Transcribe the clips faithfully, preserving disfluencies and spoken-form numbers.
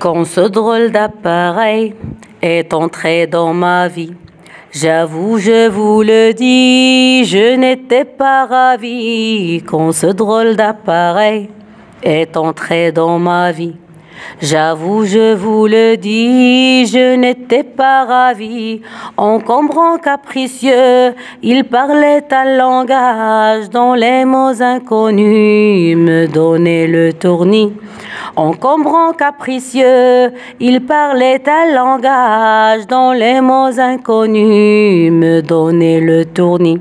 Quand ce drôle d'appareil est entré dans ma vie, j'avoue, je vous le dis, je n'étais pas ravie. Quand ce drôle d'appareil est entré dans ma vie, j'avoue, je vous le dis, je n'étais pas ravie. Encombrant, capricieux, il parlait un langage dont les mots inconnus me donnaient le tournis. Encombrant, capricieux, il parlait un langage dont les mots inconnus me donnaient le tournis.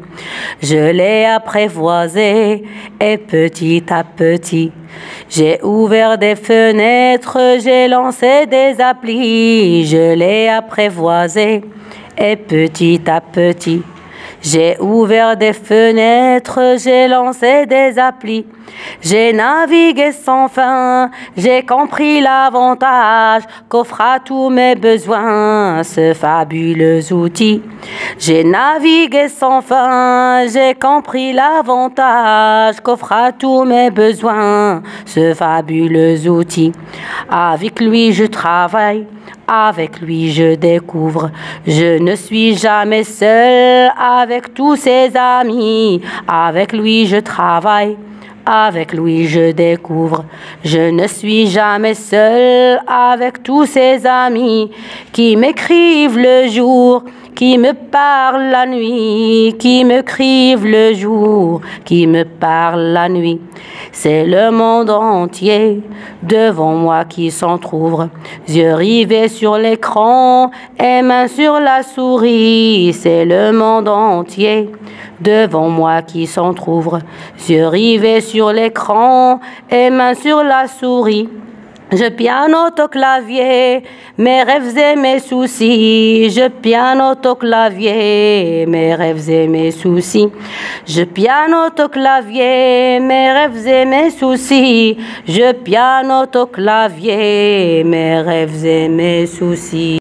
Je l'ai apprivoisé et petit à petit, j'ai ouvert des fenêtres, j'ai lancé des applis. Je l'ai apprivoisé et petit à petit, j'ai ouvert des fenêtres, j'ai lancé des applis. J'ai navigué sans fin, j'ai compris l'avantage qu'offre à tous mes besoins ce fabuleux outil. J'ai navigué sans fin, j'ai compris l'avantage qu'offre à tous mes besoins ce fabuleux outil. Avec lui je travaille, avec lui je découvre, je ne suis jamais seul avec tous ses amis. Avec lui je travaille, avec lui je découvre, je ne suis jamais seul avec tous ses amis qui m'écrivent le jour, qui me parlent la nuit, qui me crivent le jour, qui me parlent la nuit. C'est le monde entier devant moi qui s'entr'ouvre, yeux rivés sur l'écran et main sur la souris. C'est le monde entier devant moi qui s'entr'ouvre, yeux rivés sur l'écran et main sur la souris. Je pianote au clavier mes rêves et mes soucis. Je pianote au clavier mes rêves et mes soucis. Je pianote au clavier mes rêves et mes soucis. Je pianote au clavier mes rêves et mes soucis.